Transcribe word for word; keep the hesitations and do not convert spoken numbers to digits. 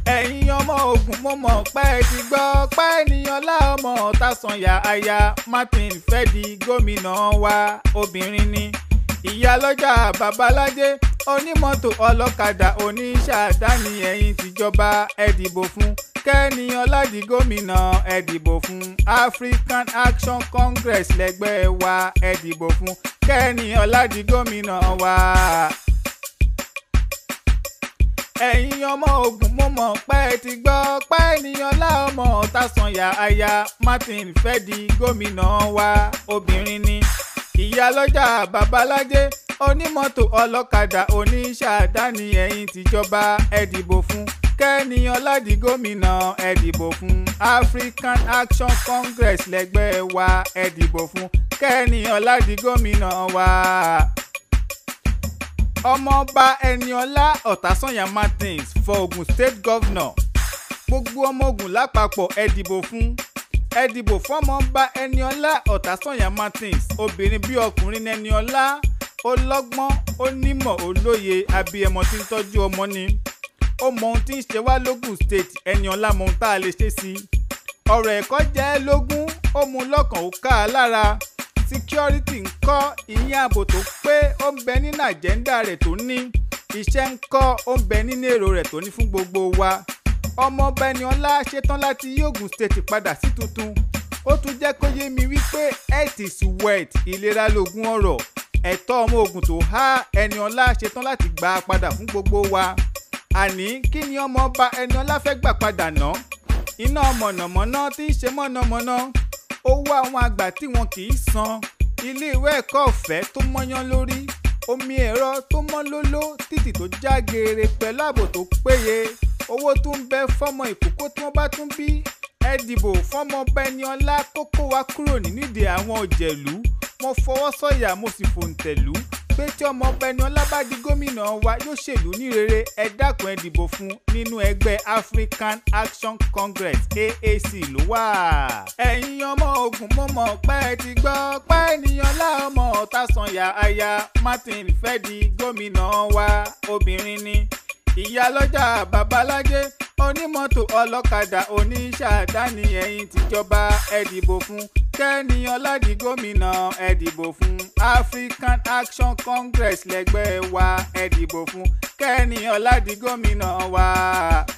ẹ̀yin ọmọ Ògùn mo mọ̀ pé ẹ ti gbọ́ pé Ẹniọlá ọmọ Ọ̀tàsànyà aya Martin fẹ́ di gómìnà wa obìnrin ni. Ìyálọ́jà Babalájé onímọ́tò ọlọ́kadà oníṣàdáni ẹ̀yin tìjọba ẹ dìbò fún. Kẹ́niọlá di gómìnà ẹ dìbò fún. African Action Congress lẹ́gbẹ́ wa ẹ dìbò fún. Kẹ́niọlá di gómìnà wa. ẹ̀yin ọmọ Ògùn mo mọ̀ pé ẹ ti gbọ́ pé Ẹniọlá ọmọ Ọ̀tàsànyà aya Martin fẹ́ di gómìnà wa obìnrin ni. Ìyálọ́jà Babalájé onímọ́tò ọlọ́kadà oníṣàdáni ẹ̀yin tìjọba ẹ dìbò fún. Kẹ́niọlá di gómìnà ẹ dìbò fún. African Action Congress lẹ́gbẹ́ wa ẹ dìbò fún. Kẹ́niọlá di gómìnà wa. Ọmọọba Ẹniọlá Ọ̀tàsànyà Martins for Ogun State Governor. Gbogbo ọmọ Ògùn lápapọ̀ ẹ dìbò fún. ẹ dìbò fọ́mọọba Ẹniọlá Ọ̀tàsànyà Martins. Obìnrin bí ọkùnrin ní Ẹniọlá. Ó lọ́gbọ́n, ó nímọ̀, ó lóye, abiyamọ tí ń tọ́jú ọmọ ni. Ó mọ ohun tí ń ṣe wá lógùn state. Ẹniọlá mọ ohun tá a lè ṣe sí i. Ọ̀rọ̀ ẹ̀kọ́ jẹ́ ẹ́ lógún, ó mú lọ́kàn ó ká a lára. Security ń kọ́, ìyẹn ààbò tó pé ó ń bẹ nínú àjẹ́ńdà rẹ̀ tó ní. Iṣẹ́ ń kọ́, ó ń bẹ nínú èrò rẹ̀ tó ní fún gbogbo wa. Ọmọọba Ẹniọlá ṣetán láti yí Ògùn state padà sí tuntun. Ó tún jẹ́ kó yé mi wípé health is wealth, ìlera lógún ọrọ̀. Ẹ̀tọ́ ọmọ Ògùn tó há Ẹniọlá ṣetán láti gbà á padà fún gbogbo wa. Àní kí ni ọmọọba Ẹniọlá fẹ́ gbà padà ná? Iná mọ̀nàmọ́ná tí ń ṣe mọ̀nàmọ́ná. Owó àwọn àgbà tí wọn kì í san. Ilé ìwé ẹ̀kọ́ ọ̀fẹ́ tó mọ́yán lórí. Omi ẹ̀rọ tó mọ́ lóló. Títì tó já geere pẹ̀lú ààbò tó péye. Owó tó ń bẹ fọ́mọ ìkókó tí wọ́n bá tún bí. Ẹ dìbò fọ́mọọba Ẹniọlá kó kó wa kúrò nínú ìdè àwọn òjẹ̀lú. Mo fọwọ́ sọ̀yà mo sì fòǹtẹ̀lú pé tí ọmọọba Ẹniọlá bá di gómìnà wa yóò ṣèlú ní rere. Ẹ dákun ẹ dìbò fún nínú ẹgbẹ́ African Action Congress A A C ló wà. ẹ̀yin ọmọ Ògùn mo mọ̀ pé ẹ ti gbọ́ pé Ẹniọlá ọmọ Ọ̀tàsànyà aya Martin fẹ́ di gómìnà wa obìnrin ni. Ìyálọ́jà Babalájé onímọ́tò ọlọ́kadà oníṣàdáni ẹ̀yin tìjọba ẹ dìbò fún. Kẹ́niọlá di gómìnà ẹ dìbò fún. African Action Congress lẹ́gbẹ́ wa ẹ dìbò fún. Kẹ́niọlá di gómìnà wa.